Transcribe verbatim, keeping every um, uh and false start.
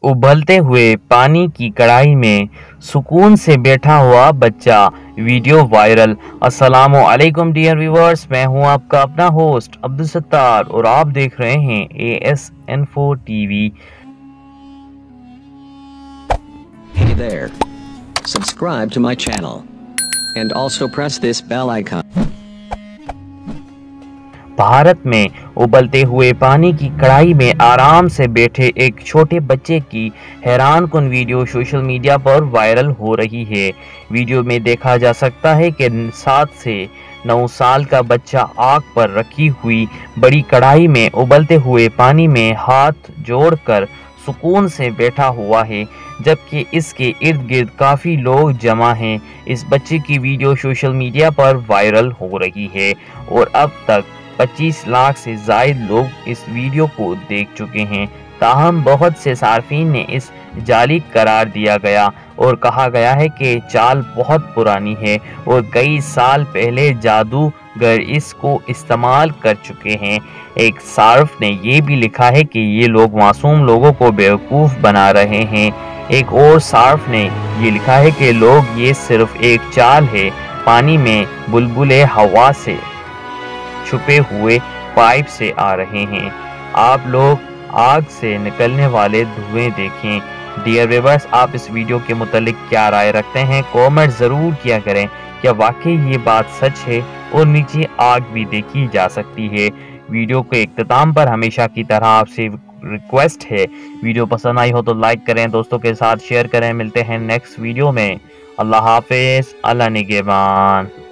उबलते हुए पानी की कढ़ाई में सुकून से बैठा हुआ बच्चा, वीडियो वायरल। अस्सलामु अलैकुम डियर व्यूअर्स, मैं हूं आपका अपना होस्ट अब्दुल सत्तार और आप देख रहे हैं A S info TV. Hey there. Subscribe to my channel and also press this bell icon. Bharat में उबलते हुए पानी की कढ़ाई में आराम से बैठे एक छोटे बच्चे की हैरानकुन वीडियो सोशल मीडिया पर वायरल हो रही है। वीडियो में देखा जा सकता है कि सात से नौ साल का बच्चा आग पर रखी हुई बड़ी कढ़ाई में उबलते हुए पानी में हाथ जोड़कर सुकून से बैठा हुआ है, जबकि इसके इर्द गिर्द काफ़ी लोग जमा हैं। इस बच्चे की वीडियो सोशल मीडिया पर वायरल हो रही है और अब तक पच्चीस लाख से ज़ायद लोग इस वीडियो को देख चुके हैं। ताहम बहुत से सार्फिन ने इस जाली करार दिया गया और कहा गया है कि चाल बहुत पुरानी है और कई साल पहले जादूगर इसको इस्तेमाल कर चुके हैं। एक सार्फ ने ये भी लिखा है कि ये लोग मासूम लोगों को बेवकूफ़ बना रहे हैं। एक और सार्फ ने ये लिखा है कि लोग ये सिर्फ एक चाल है, पानी में बुलबुले हवा से छुपे हुए पाइप से आ रहे हैं। आप लोग आग से निकलने वाले धुएं देखें। डियर व्यूअर्स, आप इस वीडियो के मुतालिक क्या राय रखते हैं? कमेंट ज़रूर किया करें। क्या वाकई ये बात सच है और नीचे आग भी देखी जा सकती है? वीडियो के इख्तिताम पर हमेशा की तरह आपसे रिक्वेस्ट है, वीडियो पसंद आई हो तो लाइक करें, दोस्तों के साथ शेयर करें। मिलते हैं नेक्स्ट वीडियो में। अल्लाह हाफिज़, अल्लाह निगहबान।